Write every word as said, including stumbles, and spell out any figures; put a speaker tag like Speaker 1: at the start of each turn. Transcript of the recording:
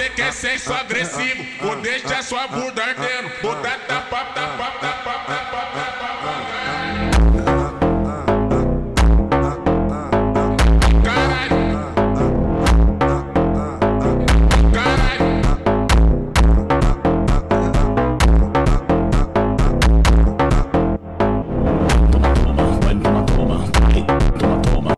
Speaker 1: quer sexo agressivo, vou deixar sua bunda ardendo. Vou dar tapa, tapa, tapa, tapa, tapa.